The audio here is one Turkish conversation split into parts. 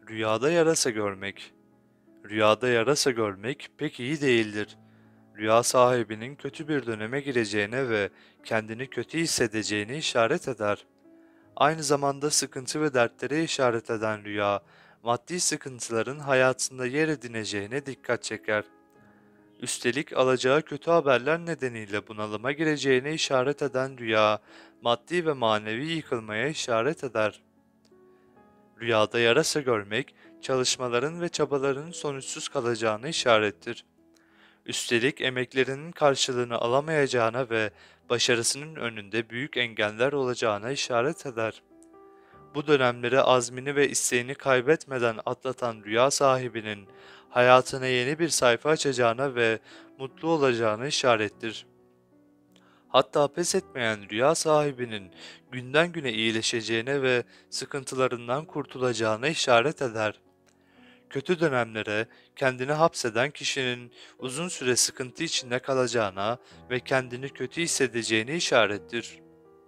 Rüyada yarasa görmek. Rüyada yarasa görmek pek iyi değildir. Rüya sahibinin kötü bir döneme gireceğine ve kendini kötü hissedeceğini işaret eder. Aynı zamanda sıkıntı ve dertlere işaret eden rüya, maddi sıkıntıların hayatında yer edineceğine dikkat çeker. Üstelik alacağı kötü haberler nedeniyle bunalıma gireceğine işaret eden rüya, maddi ve manevi yıkılmaya işaret eder. Rüyada yarasa görmek, çalışmaların ve çabaların sonuçsuz kalacağını işarettir. Üstelik emeklerinin karşılığını alamayacağına ve başarısının önünde büyük engeller olacağına işaret eder. Bu dönemleri azmini ve isteğini kaybetmeden atlatan rüya sahibinin hayatına yeni bir sayfa açacağına ve mutlu olacağını işarettir. Hatta pes etmeyen rüya sahibinin günden güne iyileşeceğine ve sıkıntılarından kurtulacağına işaret eder. Kötü dönemlere kendini hapseden kişinin uzun süre sıkıntı içinde kalacağına ve kendini kötü hissedeceğini işarettir.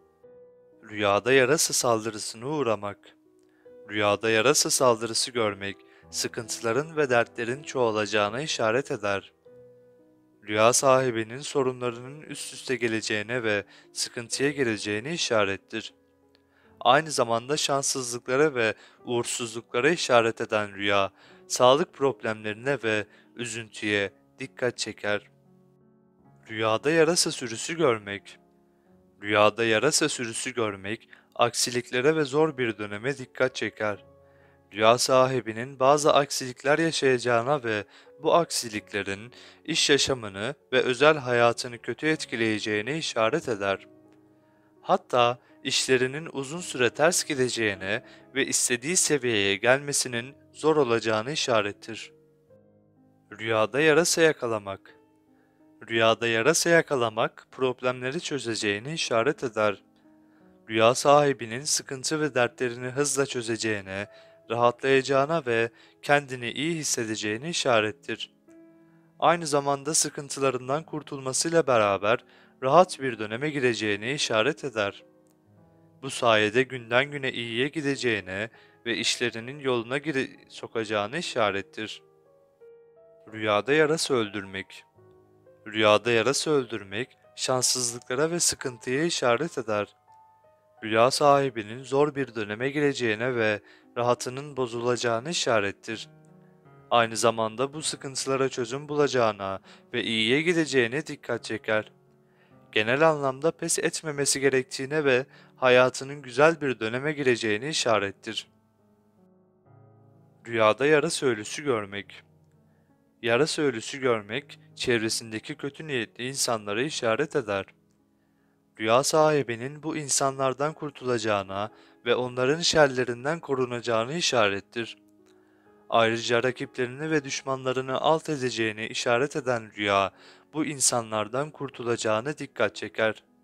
Rüyada yarasa saldırısına uğramak. Rüyada yarasa saldırısı görmek, sıkıntıların ve dertlerin çoğalacağına işaret eder. Rüya sahibinin sorunlarının üst üste geleceğine ve sıkıntıya gireceğine işarettir. Aynı zamanda şanssızlıklara ve uğursuzluklara işaret eden rüya, sağlık problemlerine ve üzüntüye dikkat çeker. Rüyada yarasa sürüsü görmek. Rüyada yarasa sürüsü görmek, aksiliklere ve zor bir döneme dikkat çeker. Rüya sahibinin bazı aksilikler yaşayacağına ve bu aksiliklerin iş yaşamını ve özel hayatını kötü etkileyeceğine işaret eder. Hatta işlerinin uzun süre ters gideceğine ve istediği seviyeye gelmesinin zor olacağını işarettir. Rüyada yarasa yakalamak. Rüyada yarasa yakalamak problemleri çözeceğini işaret eder. Rüya sahibinin sıkıntı ve dertlerini hızla çözeceğine, rahatlayacağına ve kendini iyi hissedeceğini işarettir. Aynı zamanda sıkıntılarından kurtulmasıyla beraber rahat bir döneme gireceğini işaret eder. Bu sayede günden güne iyiye gideceğine ve işlerinin yoluna sokacağını işarettir. Rüyada yarasa öldürmek. Rüyada yarasa öldürmek, şanssızlıklara ve sıkıntıya işaret eder. Rüya sahibinin zor bir döneme gireceğine ve rahatının bozulacağını işarettir. Aynı zamanda bu sıkıntılara çözüm bulacağına ve iyiye gideceğine dikkat çeker. Genel anlamda pes etmemesi gerektiğine ve hayatının güzel bir döneme gireceğini işarettir. Rüyada yarasa ölüsü görmek. Yarasa ölüsü görmek, çevresindeki kötü niyetli insanlara işaret eder. Rüya sahibinin bu insanlardan kurtulacağına ve onların şerlerinden korunacağını işarettir. Ayrıca rakiplerini ve düşmanlarını alt edeceğini işaret eden rüya, bu insanlardan kurtulacağına dikkat çeker.